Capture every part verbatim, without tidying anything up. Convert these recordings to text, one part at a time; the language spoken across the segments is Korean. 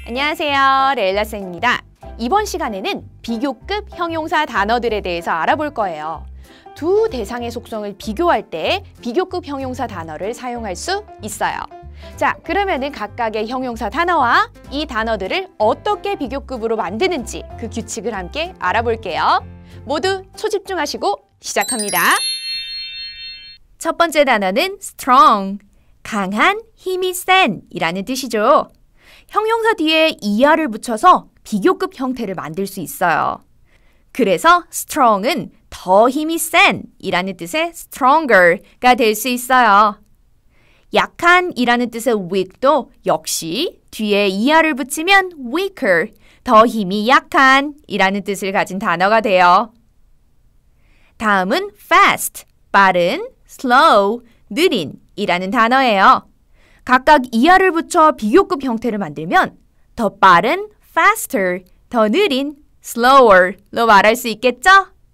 안녕하세요, 레일라쌤입니다. 이번 시간에는 비교급 형용사 단어들에 대해서 알아볼 거예요. 두 대상의 속성을 비교할 때 비교급 형용사 단어를 사용할 수 있어요. 자, 그러면은 각각의 형용사 단어와 이 단어들을 어떻게 비교급으로 만드는지 그 규칙을 함께 알아볼게요. 모두 초집중하시고 시작합니다. 첫 번째 단어는 strong, 강한, 힘이 센 이라는 뜻이죠. 형용사 뒤에 이알을 붙여서 비교급 형태를 만들 수 있어요. 그래서 strong은 더 힘이 센 이라는 뜻의 stronger가 될 수 있어요. 약한 이라는 뜻의 weak도 역시 뒤에 이알을 붙이면 weaker, 더 힘이 약한 이라는 뜻을 가진 단어가 돼요. 다음은 fast, 빠른, slow, 느린 이라는 단어예요. 각각 이알을 붙여 비교급 형태를 만들면 더 빠른, faster, 더 느린, slower로 말할 수 있겠죠?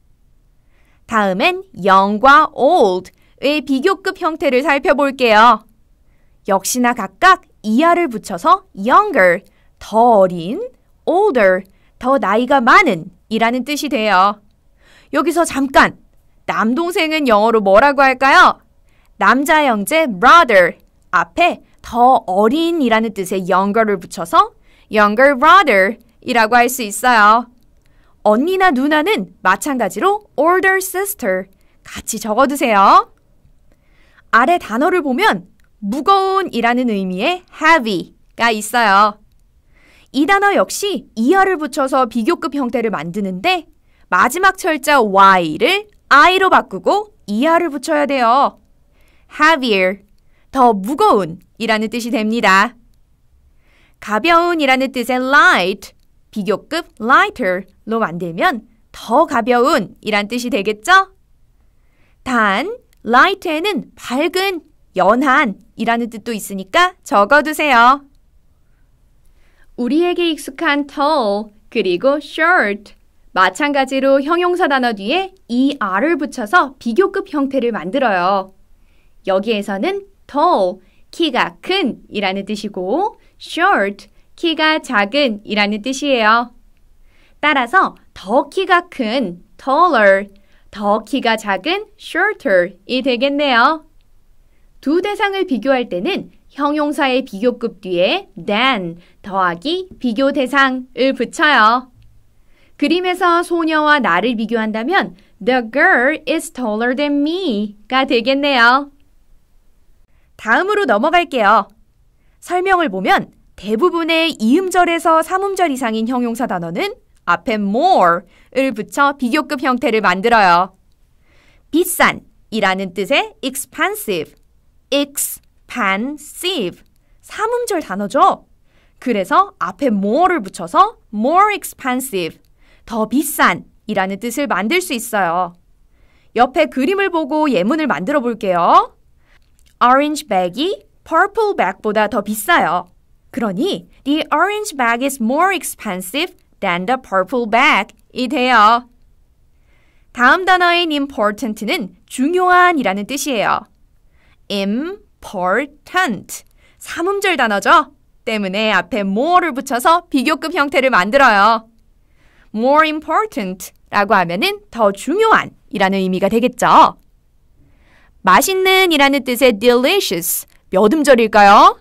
다음엔 young과 old의 비교급 형태를 살펴볼게요. 역시나 각각 이알을 붙여서 younger, 더 어린, older, 더 나이가 많은 이라는 뜻이 돼요. 여기서 잠깐! 남동생은 영어로 뭐라고 할까요? 남자 형제 brother, 앞에 더 어린 이라는 뜻의 younger를 붙여서 younger brother 이라고 할 수 있어요. 언니나 누나는 마찬가지로 older sister 같이 적어두세요. 아래 단어를 보면 무거운 이라는 의미의 heavy가 있어요. 이 단어 역시 이알을 붙여서 비교급 형태를 만드는데 마지막 철자 y를 i로 바꾸고 이알을 붙여야 돼요. heavier, 더 무거운 이라는 뜻이 됩니다. 가벼운 이라는 뜻의 light, 비교급 lighter로 만들면 더 가벼운 이란 뜻이 되겠죠? 단, light에는 밝은, 연한 이라는 뜻도 있으니까 적어두세요. 우리에게 익숙한 tall, 그리고 short, 마찬가지로 형용사 단어 뒤에 er을 붙여서 비교급 형태를 만들어요. 여기에서는 tall, 키가 큰 이라는 뜻이고 short, 키가 작은 이라는 뜻이에요. 따라서 더 키가 큰 taller, 더 키가 작은 shorter 이 되겠네요. 두 대상을 비교할 때는 형용사의 비교급 뒤에 than, 더하기 비교 대상을 붙여요. 그림에서 소녀와 나를 비교한다면 The girl is taller than me가 되겠네요. 다음으로 넘어갈게요. 설명을 보면 대부분의 이음절에서 삼음절 이상인 형용사 단어는 앞에 more를 붙여 비교급 형태를 만들어요. 비싼 이라는 뜻의 expensive, expansive, 삼음절 단어죠. 그래서 앞에 more를 붙여서 more expensive, 더 비싼 이라는 뜻을 만들 수 있어요. 옆에 그림을 보고 예문을 만들어 볼게요. Orange bag이 purple bag보다 더 비싸요. 그러니 the orange bag is more expensive than the purple bag 이 돼요. 다음 단어인 important는 중요한 이라는 뜻이에요. important, 삼음절 단어죠. 때문에 앞에 more를 붙여서 비교급 형태를 만들어요. more important 라고 하면은 더 중요한 이라는 의미가 되겠죠. 맛있는 이라는 뜻의 delicious, 몇 음절일까요?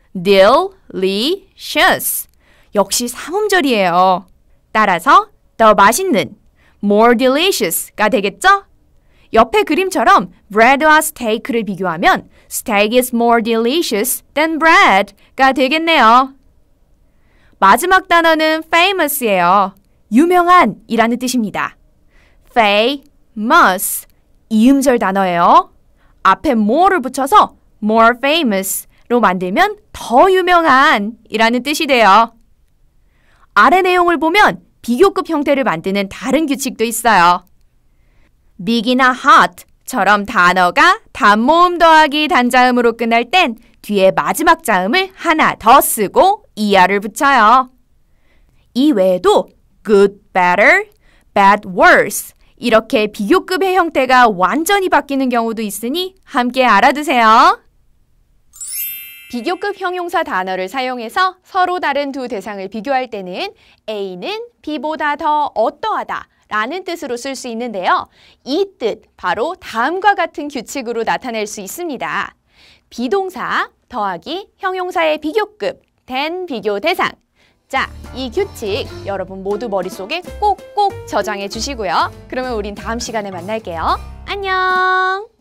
delicious, 역시 삼음절이에요. 따라서 더 맛있는, more delicious가 되겠죠? 옆에 그림처럼 bread와 steak를 비교하면 steak is more delicious than bread가 되겠네요. 마지막 단어는 famous예요. 유명한 이라는 뜻입니다. famous, 이음절 단어예요. 앞에 more를 붙여서 more famous로 만들면 더 유명한 이라는 뜻이 돼요. 아래 내용을 보면 비교급 형태를 만드는 다른 규칙도 있어요. big이나 hot처럼 단어가 단모음 더하기 단자음으로 끝날 땐 뒤에 마지막 자음을 하나 더 쓰고 er을 붙여요. 이 외에도 good, better, bad, worse 이렇게 비교급의 형태가 완전히 바뀌는 경우도 있으니 함께 알아두세요. 비교급 형용사 단어를 사용해서 서로 다른 두 대상을 비교할 때는 A는 B보다 더 어떠하다 라는 뜻으로 쓸 수 있는데요. 이 뜻 바로 다음과 같은 규칙으로 나타낼 수 있습니다. 비동사 더하기 형용사의 비교급 than 비교 대상. 자, 이 규칙 여러분 모두 머릿속에 꼭꼭 저장해 주시고요. 그러면 우린 다음 시간에 만날게요. 안녕!